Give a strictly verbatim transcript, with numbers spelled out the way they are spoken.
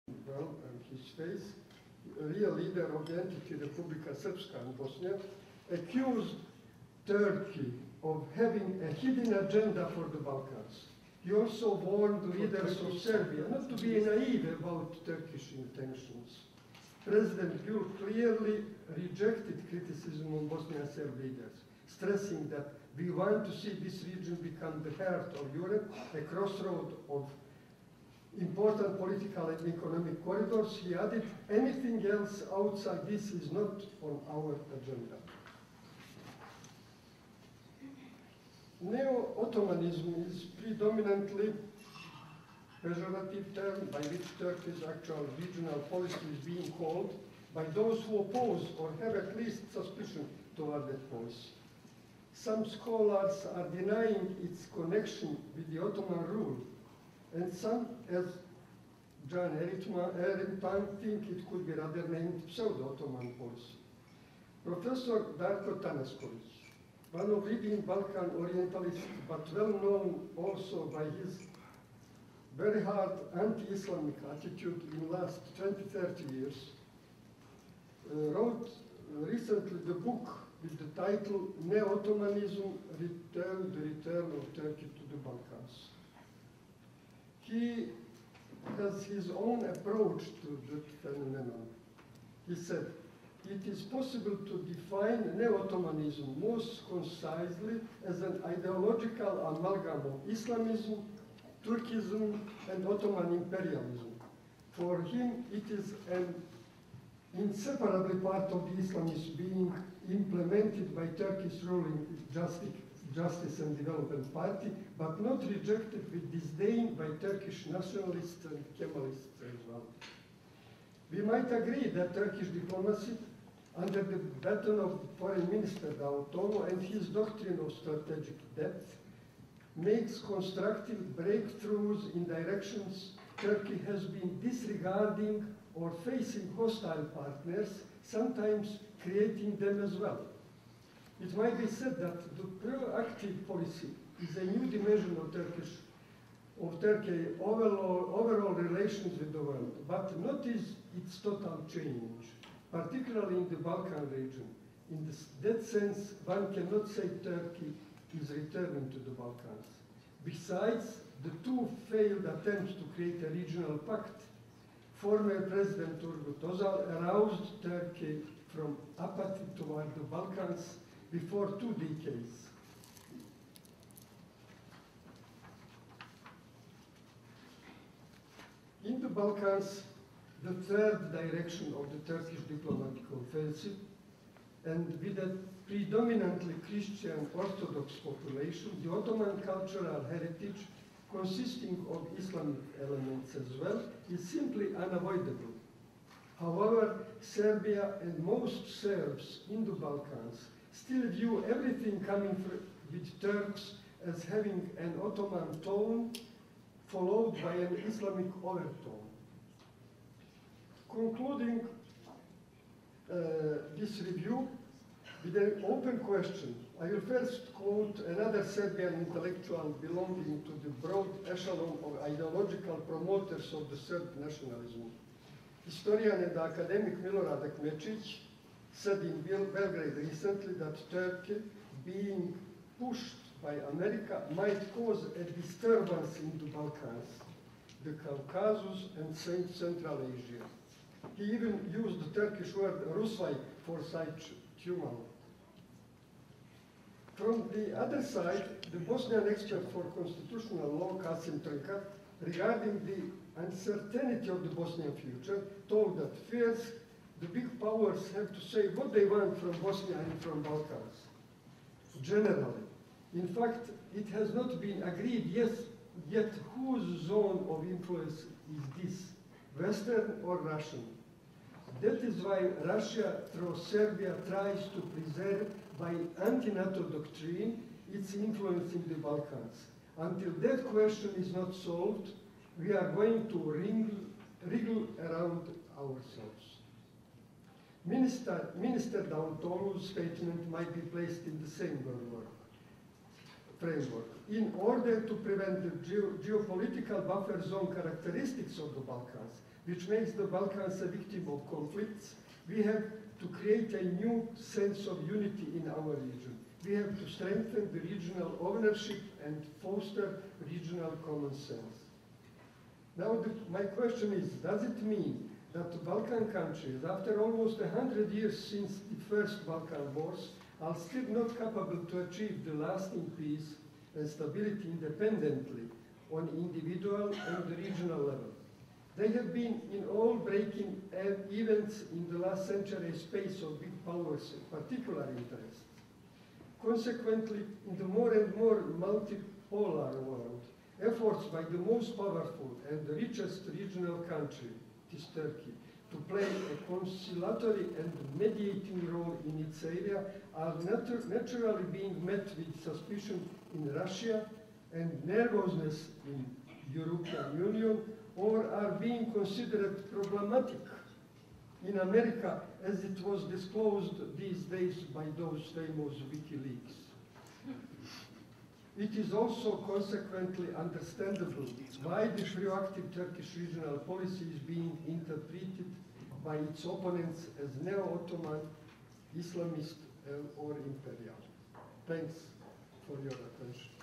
well, and his face, a real leader of the entity Republika Srpska in Bosnia, accused Turkey of having a hidden agenda for the Balkans. He also warned leaders of Serbia not to be naive about Turkish intentions. President Gül clearly rejected criticism on Bosnian Serb leaders, stressing that we want to see this region become the heart of Europe, a crossroad of important political and economic corridors. He added, anything else outside this is not on our agenda. Neo-Ottomanism is predominantly a pejorative term by which Turkey's actual regional policy is being called by those who oppose or have at least suspicion toward that policy. Some scholars are denying its connection with the Ottoman rule, and some, as John Ehrenpan, think it could be rather named pseudo-Ottoman policy. Professor Darko Tanaskovic, one of leading Balkan Orientalists, but well known also by his very hard anti-Islamic attitude in the last twenty, thirty years, uh, wrote recently the book with the title Neo-Ottomanism, Return, the Return of Turkey to the Balkans. He has his own approach to that phenomenon. He said, it is possible to define Neo-Ottomanism most concisely as an ideological amalgam of Islamism, Turkism, and Ottoman imperialism. For him, it is an inseparably part of the Islamist being implemented by Turkish ruling justice, Justice and Development Party, but not rejected with disdain by Turkish nationalists and Kemalists as well. We might agree that Turkish diplomacy, under the baton of Foreign Minister Davutoğlu and his doctrine of strategic depth, makes constructive breakthroughs in directions Turkey has been disregarding or facing hostile partners, sometimes creating them as well. It might be said that the proactive policy is a new dimension of Turkish, of Turkey overall, overall relations with the world, but not is its total change, particularly in the Balkan region. In this, that sense, one cannot say Turkey is returning to the Balkans. Besides the two failed attempts to create a regional pact, former President Turgut Özal aroused Turkey from apathy toward the Balkans before two decades. In the Balkans, the third direction of the Turkish diplomatic offensive, and with a predominantly Christian Orthodox population, the Ottoman cultural heritage, consisting of Islamic elements as well, is simply unavoidable. However, Serbia and most Serbs in the Balkans still view everything coming with Turks as having an Ottoman tone followed by an Islamic overtone. Concluding uh, this review with an open question, I will first quote another Serbian intellectual belonging to the broad echelon of ideological promoters of the Serb nationalism. Historian and academic Milorad Akmečić said in Belgrade recently that Turkey, being pushed by America, might cause a disturbance in the Balkans, the Caucasus, and Central Asia. He even used the Turkish word Rusvaj for such tumult. From the other side, the Bosnian expert for constitutional law, Kasim Trnka, regarding the uncertainty of the Bosnian future, told that first, the big powers have to say what they want from Bosnia and from Balkans, generally. In fact, it has not been agreed yet, yet whose zone of influence is this, Western or Russian. That is why Russia, through Serbia, tries to preserve by anti-NATO doctrine its influence in the Balkans. Until that question is not solved, we are going to wriggle, wriggle around ourselves. Minister, Minister Davutoğlu's statement might be placed in the same framework. In order to prevent the geo geopolitical buffer zone characteristics of the Balkans, which makes the Balkans a victim of conflicts. We have to create a new sense of unity in our region. We have to strengthen the regional ownership and foster regional common sense. Now, the, my question is, does it mean that the Balkan countries, after almost a hundred years since the first Balkan wars, are still not capable to achieve the lasting peace and stability independently on individual and regional level? They have been in all breaking events in the last century a space of big powers and particular interests. Consequently, in the more and more multipolar world, efforts by the most powerful and the richest regional country, it is Turkey, to play a conciliatory and mediating role in its area are natu naturally being met with suspicion in Russia and nervousness in European Union, or are being considered problematic in America, as it was disclosed these days by those famous WikiLeaks. It is also consequently understandable why the proactive Turkish regional policy is being interpreted by its opponents as neo-Ottoman, Islamist, uh, or imperial. Thanks for your attention.